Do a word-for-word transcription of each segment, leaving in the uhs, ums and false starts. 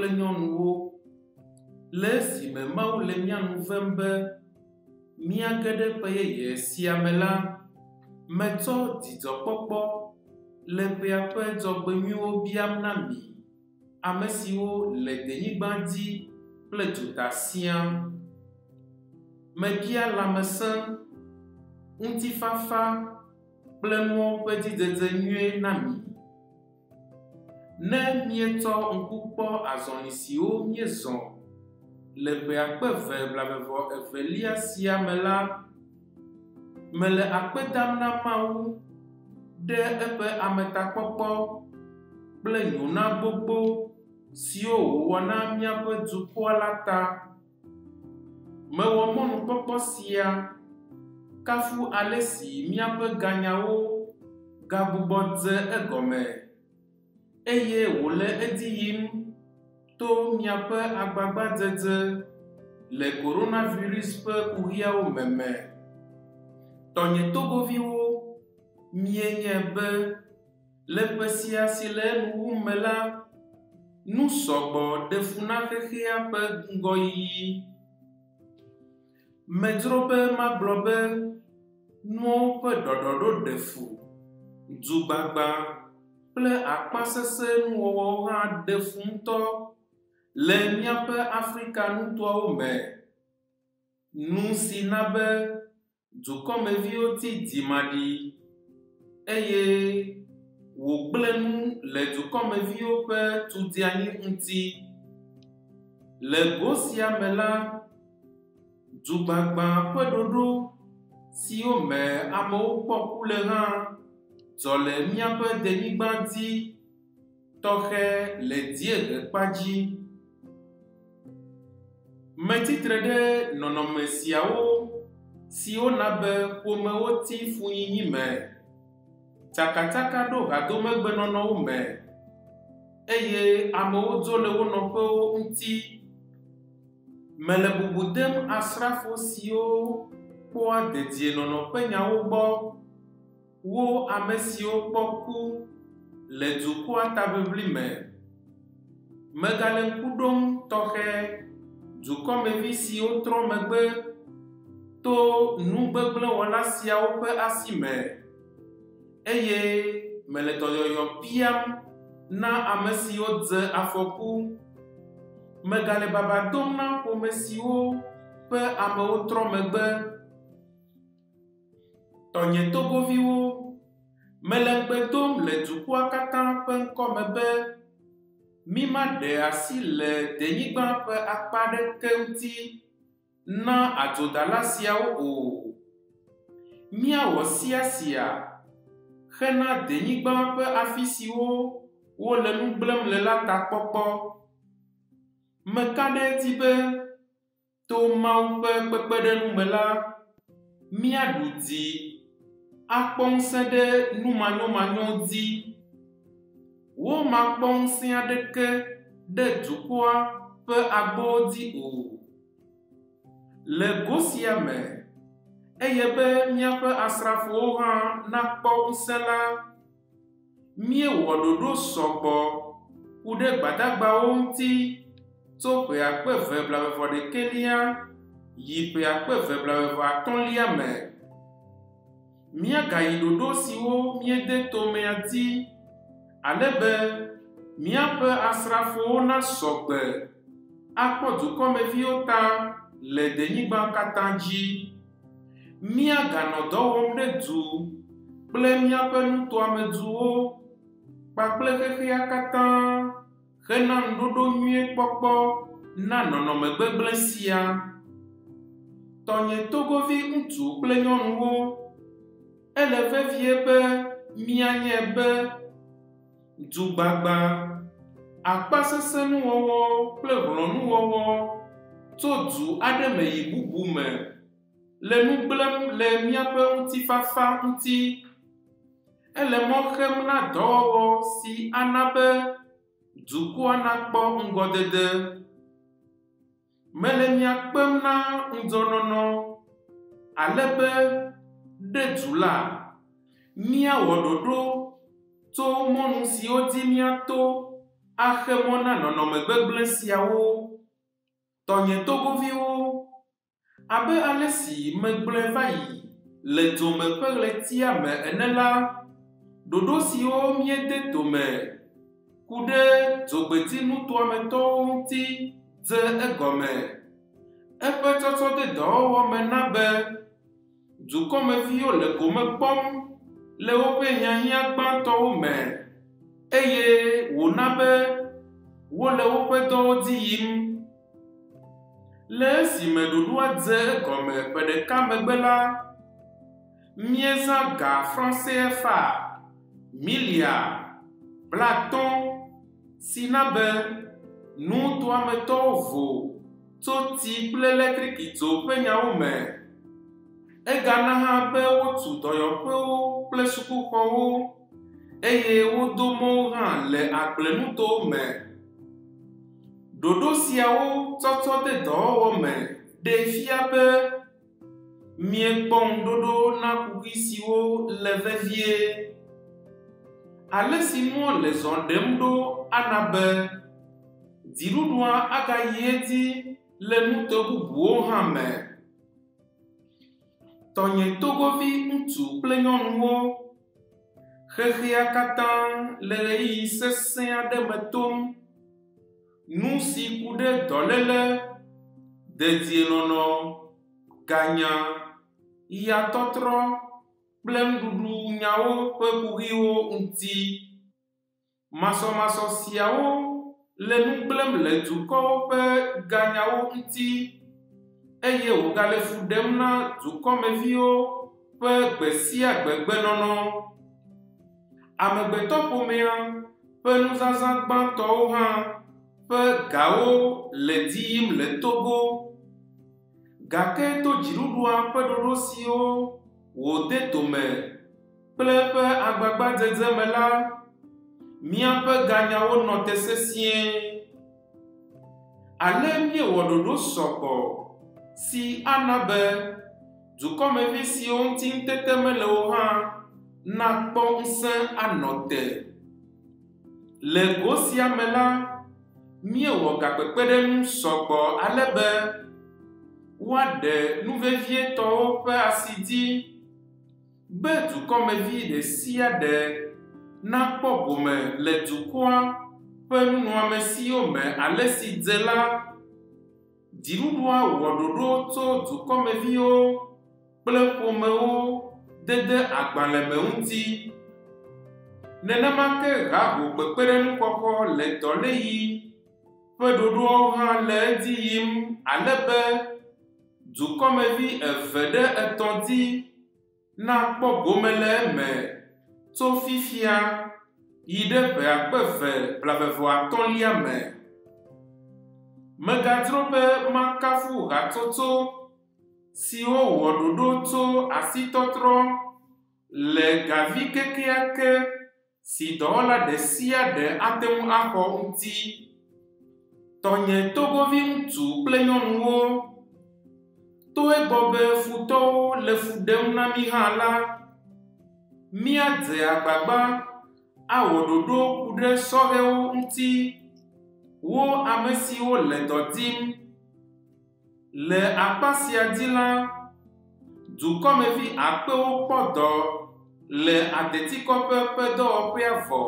kple nyɔnuwo le esime Mawu le mía nu vem be míage ɖe ƒe yeye sia me la, metsɔ dzidzɔkpɔkpɔ le ƒea ƒe dzɔgbenyuiwo biam na mi, ame siwo le denyigba dzi kple dzota siaa. Mebia lãmesẽ, ŋutifafa kple nuwo ƒe dzidzedze nyuie na mi. Ne mietsɔ ŋku kpɔ azɔli siwo miezɔ le ƒe akpe eve blaeve evelia sia me la, mele akpe dam na Mawu ɖe eƒe ametakpɔkpɔ kple nyona gbogbo siwo wòwɔ na míaƒe dukɔa la ta. Mewɔ mɔnukpɔkpɔ sia kafu ale si míaƒe ganyawo gagbugbɔ dze egɔme, eye wòle edzi yim to miaƒe agbagbadzedze le coronavirus ƒe kuɣiawo meme. Tɔnye togoviwo, mienye be le ƒe sia si le enu wum me la, nu sɔgbɔ ɖe fu na xexea ƒe ŋgɔyiyi. Medzro be magblɔ be nuwo ƒe ɖɔɖɔɖo ɖe fu, dzugbagba kple akpasesẽ nuwɔwɔwo hã ɖe fu ŋutɔ le míaƒe Afrika nutoawo me. Nu si na be dukɔmeviwo ti dzimaɖi eye wògblẽ nu le dukɔmeviwo ƒe tudianyi ŋuti. Le go sia me la, dzugbagba ƒe ɖoɖo siwo me amewo kpɔ ku le hã dzɔ le míaƒe denyigba dzi tɔxɛ le dziehe kpa dzi. Metsitre ɖe nɔnɔme siawo siwo na be ƒomewo ti funyinyi me, tsakatsaka ɖo hadomegbenɔnɔwo me, eye amewo dzo le wo nɔƒewo ŋuti. Mele bubu dem asrafo siwo kpɔa dedienɔnɔ ƒe nyawo gbɔ, wo ame siwo kpɔ ku le dukɔa taʋiʋli me. Megale ŋku ɖom tɔxɛ dukɔmevi siwo trɔ megbe to nu gbegblẽ wɔla siawo ƒe asi me, eye mele dɔyɔyɔ biam na ame siwo dze afɔku. Megale baba dom na ƒome siwo ƒe amewo trɔ megbe. Tɔnye togoviwo, mele ŋugbe dom le dukɔa katã ƒe ŋkɔme be mimaɖe asi le denyigba ƒe akpa aɖeke ŋuti na adzodala siawo o. Míawɔ siasia hena denyigba ƒe afi siwo wole nu gblẽm le la ta kpɔkpɔ. Meka ɖe edzi be to Mawu ƒe kpekpeɖeŋu me la, míaɖu dzi akpɔ ŋusẽ ɖe numanyomanyo dzi. Womakpɔ ŋusẽ aɖeke ɖe dukɔa ƒe agbowo dzi o. Le go sia me, eye be míaƒe asrafowo hã nakpɔ ŋusẽ la, míewɔ ɖoɖo sɔgbɔ ku ɖe gbadagbawo ŋuti tso ƒe akpe eve blaeve ɖekelia yi ƒe akpe eve blaeve atɔ̃lia me. Míagayi ɖoɖo siwo míede tomea dzi, ale be míaƒe asrafowo nasɔ gbe akpɔ dukɔmeviwo ta le denyigba katã dzi. Míaganɔ dɔ wɔm ɖe du kple míaƒe nutoameduwo kpakple xexea katã hena ŋuɖoɖo nyuie kpɔkpɔ na nɔnɔme gbegblẽ sia. Tɔnye togovi ŋutsu kple nyɔnuwo, ele vevie be míanye be dzugbagba, akpasesẽ nuwɔwɔ kple hlɔ̃nuwɔwɔ tso du aɖe me yi bubu me le nu gblẽm le míaƒe ŋutifafa ŋuti. Ele mɔ xem na dɔwɔwɔ si ana be dukɔa nakpɔ ŋgɔdede. Mele mia kpem na ŋudzɔnɔnɔ ale be ɖe du la, míawɔ ɖoɖo tso mɔnu siwo dzi míato axe mɔ na nɔnɔme gbegblẽ siawo. Tɔnye togoviwo, abe ale si megblẽ va yi le dzome ƒe ɣletia me ene la, ɖoɖo siwo míede tome ku ɖe dzogbedzi nutoametɔwo ŋuti dze egɔme. Eƒe tsɔtsɔ de dɔwɔwɔ me na be dukɔmeviwo le gome kpɔm le woƒe hiahiã gbãtɔwo me, eye wòna be wole woƒe dɔwo dzi yim. Le esime ɖoɖoa dze egɔme ƒe ɖeka megbe la, míezã ga franc C F A milia blatɔ̃ si na be nutoametɔwo vo tso tsi kple eletrikito ƒe nyawo me. Egana hã be wotu dɔyɔƒewo kple sukuxɔwo eye wodo mɔwo hã le agblenutowo me. Ɖoɖo siawo tsɔtsɔ de dɔwɔwɔ me ɖe fia be miekpɔ ŋuɖoɖo na kuɣi siwo le vevie. Ale si nua le zɔ ɖem ɖo ana be dziɖuɖua agayi edzi le nuto bubuwo hã me. Tɔnye togovi ŋutsu kple nyɔnuwo, xexea katã le ɣeyiɣi sesẽ aɖe me tom. Nu si ku ɖe dɔléle, dedienɔnɔ, ganya, yatɔtrɔ kple nuɖuɖu nyawo ƒe kuɣiwo ŋuti. Masɔmasɔ siawo le nu gblẽm le dukɔwo ƒe ganyawo ŋuti eye wògale fu ɖem na dukɔmeviwo ƒe gbe sia gbe gbenɔnɔ. Amegbetɔƒomea ƒe nuzazã gbãtɔwo hã ƒe gawo le dzi yim le Togo, gake to dziɖuɖua ƒe ɖoɖo siwo wòde tome kple eƒe agbagbadzedze me la, míaƒe ganyawo nɔ te sesĩe. Ale míewɔ ɖoɖo sɔgbɔ si ana be dukɔmevi siwo ŋuti ŋutete mele wo hã nakpɔ ŋusẽ anɔ te. Le go sia me la, míewɔ gakpekpeɖeŋu sɔgbɔ ale be woaɖe nuvevietɔwo ƒe asi dzi be dukɔmevi ɖe sia ɖe nakpɔ gome le dukɔa ƒe nunɔamesiwo me ale si dze la. Dziɖuɖua wɔ ɖoɖo tso dukɔmeviwo kple ƒomewo dede agbalẽ me ŋuti. Nenema ke haho kpekpeɖeŋuxɔxɔ le dɔléyi ƒe ɖoɖoawo hã le edzi yim ale be dukɔmevi eve ɖe etɔ̃ dzi nakpɔ gome le eme tso fifia yi ɖe ƒe akpe eve blaeve atɔ̃lia me. Megadzro be makafu hatsotso siwo wɔ ɖoɖo tso asitɔtrɔ le gavi kekeake si dɔwɔla ɖe sia ɖe ate ŋu axɔ ŋuti. Tɔnye togovi ŋutsu kple nyɔnuwo, toe gbɔ be futɔwo le fu ɖem na mí hã la, míadze agbagba awɔ ɖoɖo ku ɖe sɔhɛwo ŋuti. Wo ame siwo le dɔ dim. Le akpa sia dzi la, dukɔmevi akpewo kpɔ dɔ le adetikɔƒe ƒe dɔwɔƒea vɔ.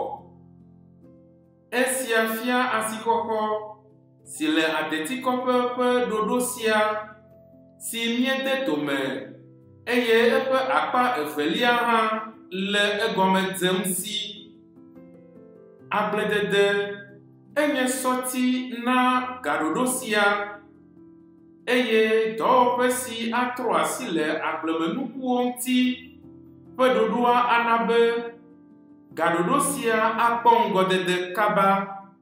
Esia fia asixɔxɔ si le adetikɔƒe ƒe ɖoɖo sia si míede tome eye eƒe akpa evelia hã le egɔme dzem si. Agbledede enye sɔti na gaɖoɖo sia eye dɔwɔƒe si atrɔ asi le agblemenukuwo ŋuti ƒe ɖoɖoa ana be gaɖoɖo sia akpɔ ŋgɔdede kaba.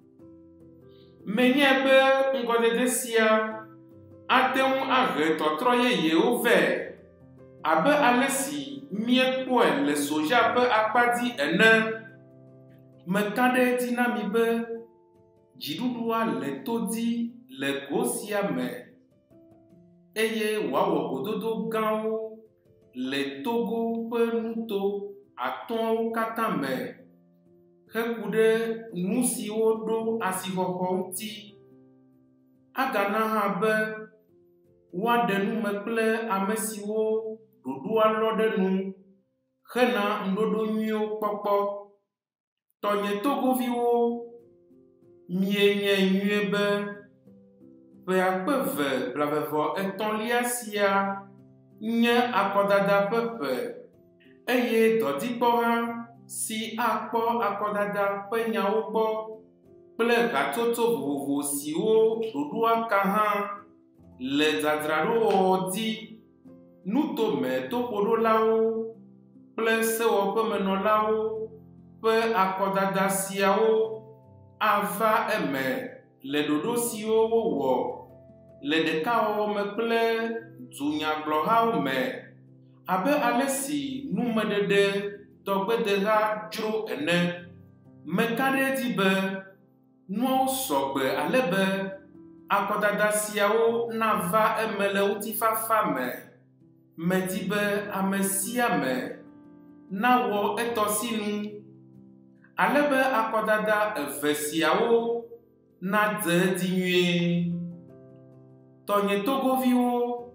Menye be ŋgɔdede sia ate ŋu ahe tɔtrɔ yeyewo vɛ abe ale si míekpɔe le sozia ƒe akpadzi ene. Meka ɖe edzi na mi be dziɖuɖua le to dzi le go sia me eye wòawɔ gododo gãwo le Togo ƒe nuto atɔ̃wo katã me heku ɖe nu siwo ɖo asixɔxɔ ŋuti. Agana hã be woaɖe nume kple ame siwo ɖoɖoa lɔ ɖe nu hena ŋuɖoɖo nyuiwo kpɔkpɔ. Tɔnye togoviwo, mienye nyuie be ƒe akpe eve blaeve etɔ̃lia sia nye akɔdada ƒe ƒe eye dɔdzikpɔ hã si akpɔ akɔdada ƒe nyawo gbɔ kple hatsotso vovovo siwo ɖoɖoa ka hã le dzadzraɖowɔwɔ dzi. Nutome toƒoɖolawo kple sewɔƒemenɔlawo ƒe akɔdada siawo ava eme le ɖoɖo siwo wowɔ le ɖekawɔwɔ me kple dunyagblɔhawo me abe ale si numeɖeɖe tɔgbedeha dzro ene. Meka ɖe edzi be nuawo sɔgbe ale be akɔdada siawo nava eme le ŋutifafa me. Medi be ame sia ame nawɔ etɔ sinu ale be akɔdada eve siawo nadze edzi nyuie. Tɔnye togoviwo,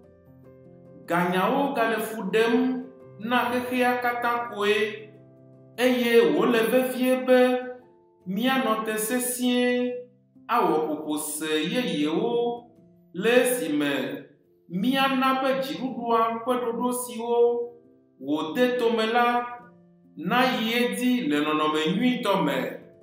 ganyawo gale fu ɖem na xexea katã koe eye wòle vevie be míanɔ te sesĩe awɔ ƒoƒose yeyewo le esime míana be dziɖuɖua ƒe ɖoɖo siwo wòde tome la nayi edzi le nɔnɔme nyuitɔ me.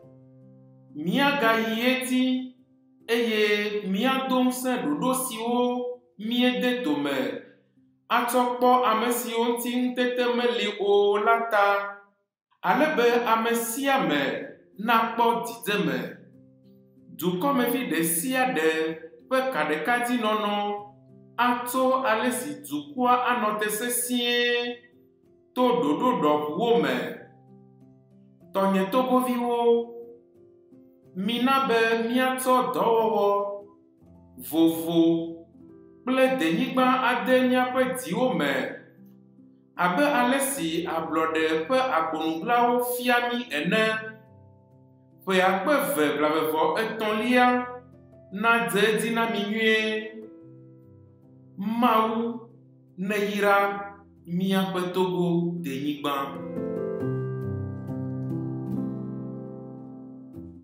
Míagayi edzi eye míado ŋusẽ ɖoɖo siwo míede tome atsɔ kpɔ ame siwo ŋuti ŋutete meli o la ta, ale be ame sia ame nakpɔ dzidzeme. Dukɔmevi ɖe sia ɖe ƒe kaɖekadzinɔnɔ atso ale si dukɔa anɔ te sesĩe to ɖoɖo ɖɔƒuwo me. Tɔnye togoviwo, mina be míatsɔ dɔwɔwɔ vovo kple denyigba ade míaƒe dziwo me abe ale si ablɔɖe ƒe agbonuglawo fia mí ene. Ƒe akpe eve blaeve etɔ̃lia nadze edzi na mi nyuie. Mawu neyra míaƒe togo denyigba.